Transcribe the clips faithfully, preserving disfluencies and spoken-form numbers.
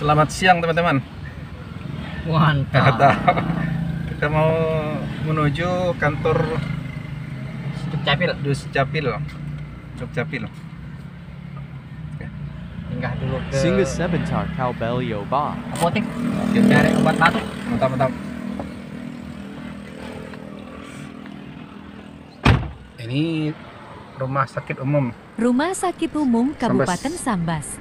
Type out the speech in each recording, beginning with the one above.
Selamat siang teman-teman. Mantap. Kita mau menuju kantor Dukcapil. Dukcapil. Dukcapil. Singgah dulu ke Singgah sebentar kau beli obat. apotek. Cari obat batuk. Mantap, mantap. Ini rumah sakit umum. Rumah Sakit Umum Kabupaten Sambas.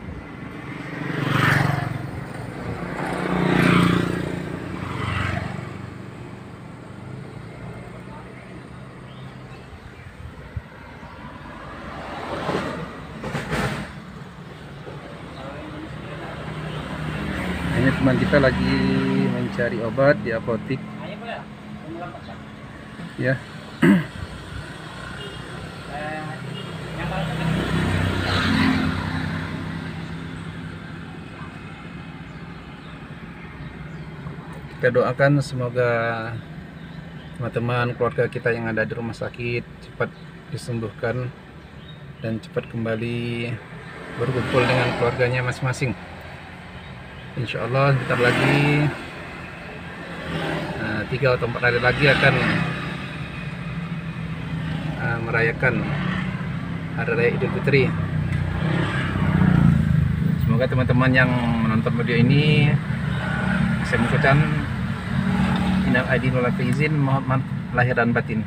Ini teman kita lagi mencari obat di apotik. Ya. Kita doakan semoga teman-teman keluarga kita yang ada di rumah sakit cepat disembuhkan dan cepat kembali berkumpul dengan keluarganya masing-masing. Insya Allah bentar lagi uh, tiga atau empat hari lagi akan uh, merayakan Hari Raya Idul Fitri. Semoga teman-teman yang menonton video ini saya mengucapkan minal aidin wal faizin, mohon maaf lahir dan batin.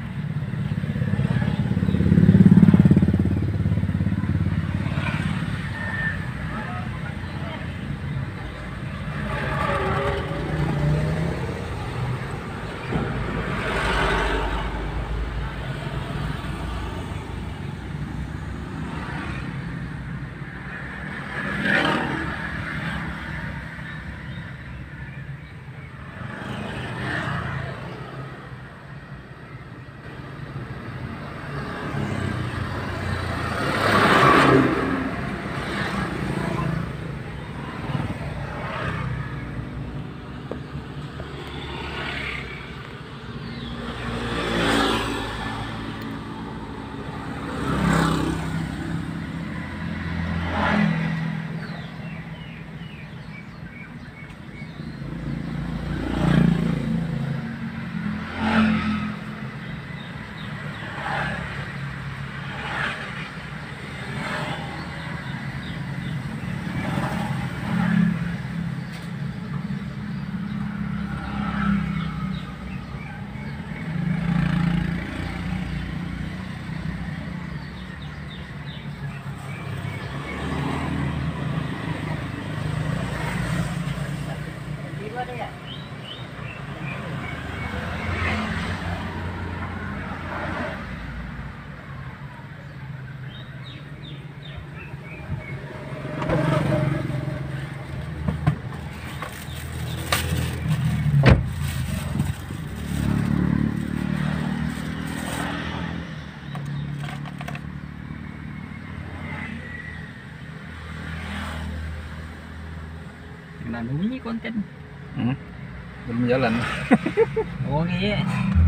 Nah, bunyi konten. Hmm, belum jalan. Oh iya.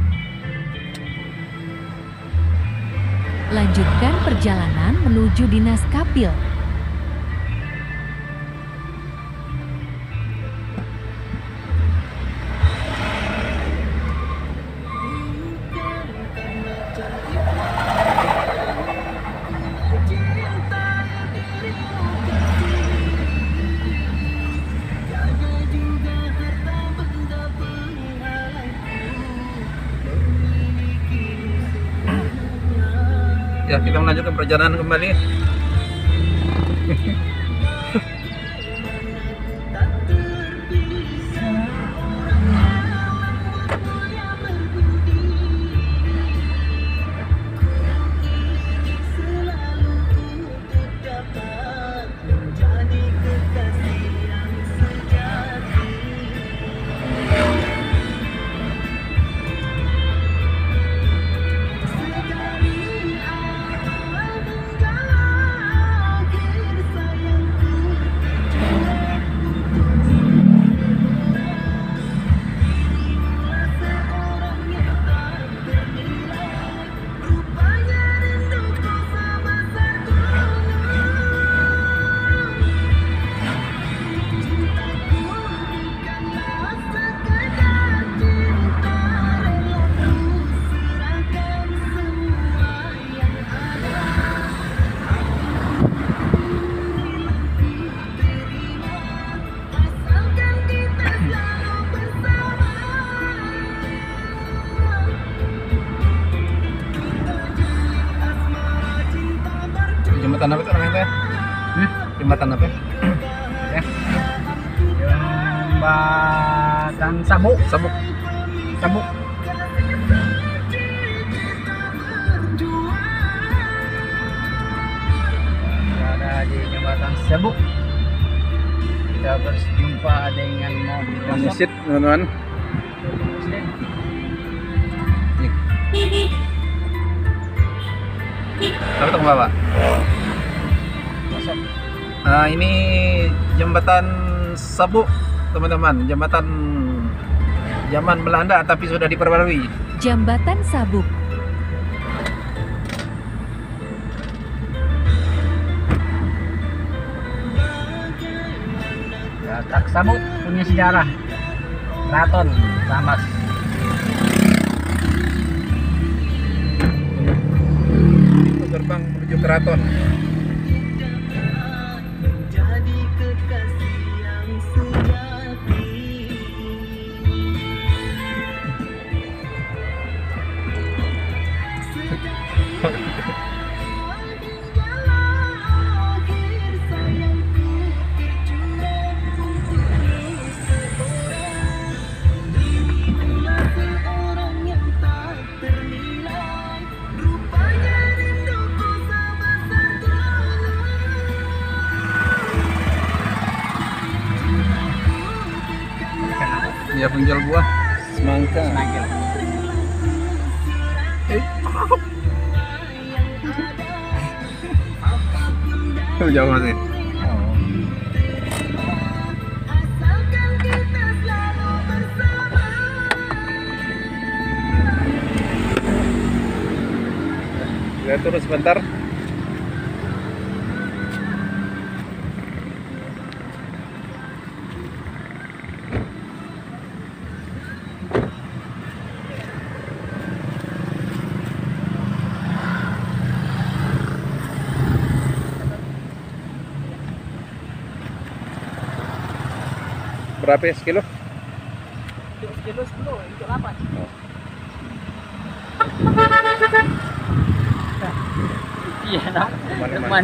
Lanjutkan perjalanan menuju Dinas Kapil. Ya, kita melanjutkan perjalanan kembali. Jembatan apa itu namanya? Hmm? Jembatan apa? Ya. Jembatan Sabuk. Sabuk. Sabuk. Berada di Jembatan Sabuk. Kita berjumpa dengan mobil kosong. Masjid, teman-teman. Muslim. Apa itu Bapak? Kosong. Nah, ini jembatan Sabuk, teman-teman. Jembatan zaman Belanda tapi sudah diperbarui. Jembatan Sabuk. Letak Sabuk punya sejarah. Keraton Sambas. Itu gerbang menuju keraton. Dia penjual buah semangka. Semangka. Eh, jauh masih. Kita turun sebentar. Berapa ya sekilo? Kilo sepuluh, untuk delapan. Iya, nak. Teman-teman. Teman.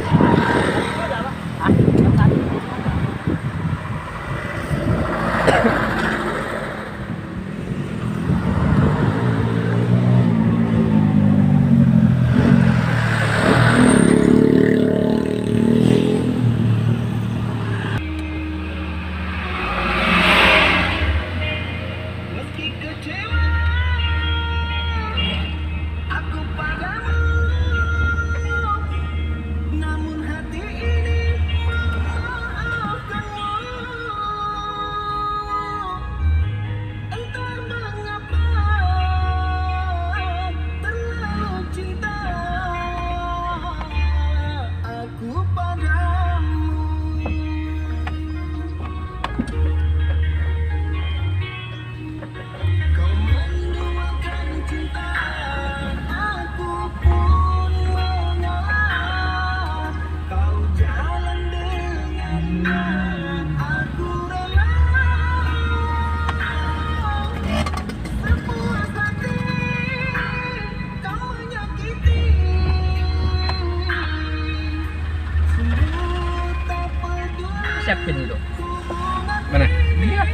Siapin dulu. Mana? Iya.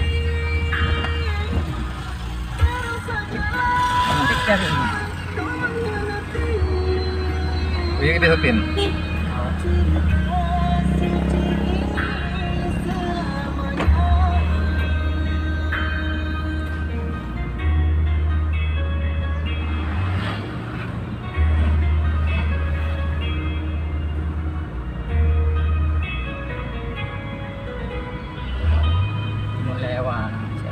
Nanti cari ini. Oh, iya kita sepin. Mau lewat.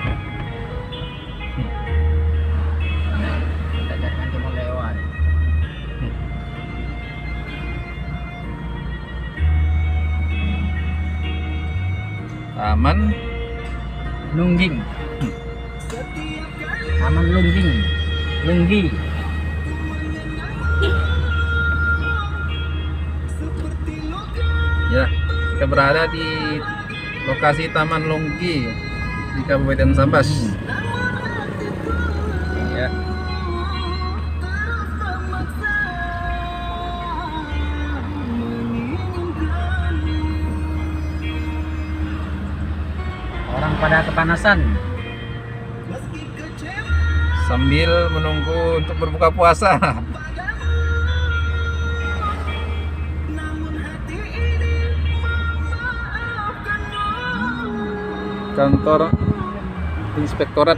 Kita cari nanti mau lewat. Taman Lungging. Taman Lungging. Lunggi. ya, kita berada di lokasi Taman Longgi di Kabupaten Sambas. Ya. pada kepanasan. Sambil menunggu untuk berbuka puasa. Kantor Inspektorat.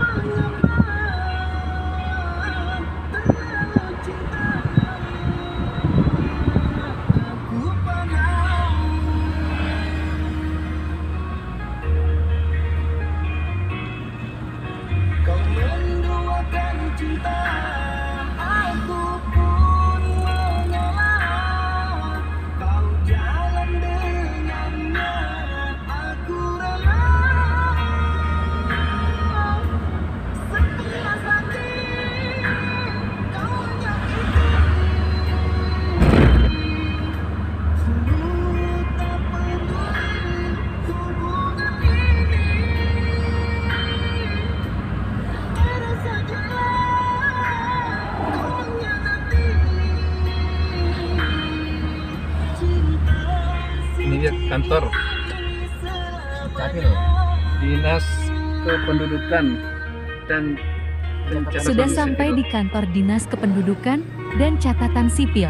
Ini dia kantor Capil. Dinas Kependudukan dan Pencatatan Sudah Sipil. sampai di kantor Dinas Kependudukan dan Catatan Sipil.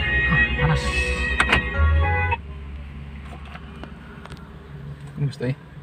Panas. Ini mesti